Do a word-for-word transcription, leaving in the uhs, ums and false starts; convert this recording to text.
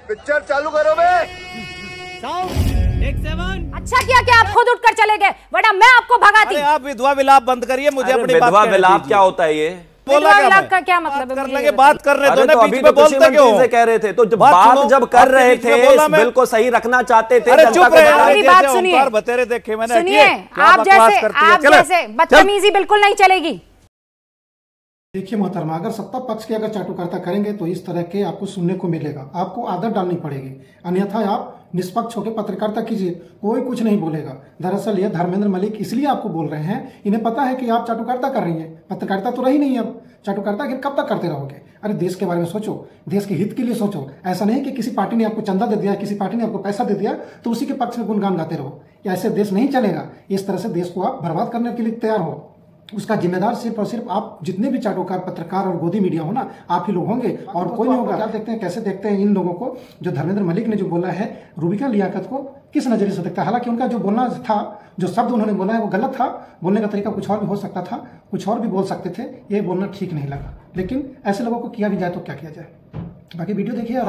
Picture चालू करो बे। एक सेवन। अच्छा किया कि आप खुद उठकर चले गए, वरना मैं आपको भगाती। आप विधवा विलाप बंद करिए, मुझे अपनी बात विधवा विलाप क्या होता है? ये बोला क्या का क्या मतलब है? कर लेंगे, बात कर रहे थे, तो अभी तो कृषि मंत्री से कह रहे थे, तो जब बात जब कर रहे थे इस बिल को सही रखना चाहते थे। अरे चुप रहे, मेरी बात सुनिए, बतेरे देखे मैंने। सुनिए, आप जैसे आप जैसे बदतमीजी बिल्कुल नहीं चलेगी। देखिए मोहतरमा, अगर सत्ता पक्ष के अगर चाटुकारिता करेंगे तो इस तरह के आपको सुनने को मिलेगा, आपको आदत डालनी पड़ेगी, अन्यथा आप निष्पक्ष होकर पत्रकारिता कीजिए, कोई कुछ नहीं बोलेगा। दरअसल ये धर्मेंद्र मलिक इसलिए आपको बोल रहे हैं, इन्हें पता है कि आप चाटुकारिता कर रही हैं, पत्रकारिता तो रही नहीं, अब चाटुकारिता कब तक करते रहोगे? अरे देश के बारे में सोचो, देश के हित के लिए सोचो। ऐसा नहीं कि किसी पार्टी ने आपको चंदा दे दिया, किसी पार्टी ने आपको पैसा दे दिया तो उसी के पक्ष में गुणगान गाते रहो, ऐसे देश नहीं चलेगा। इस तरह से देश को आप बर्बाद करने के लिए तैयार हो, उसका जिम्मेदार सिर्फ और सिर्फ आप जितने भी चाटुकार पत्रकार और गोदी मीडिया हो ना, आप ही लोग होंगे और कोई नहीं होगा। क्या देखते हैं, कैसे देखते हैं इन लोगों को? जो धर्मेंद्र मलिक ने जो बोला है रूबिका लियाकत को किस नजरिए से देखता है? हालांकि उनका जो बोलना था, जो शब्द उन्होंने बोला है वो गलत था, बोलने का तरीका कुछ और भी हो सकता था, कुछ और भी बोल सकते थे, ये बोलना ठीक नहीं लगा। लेकिन ऐसे लोगों को किया भी जाए तो क्या किया जाए? बाकी वीडियो देखिए।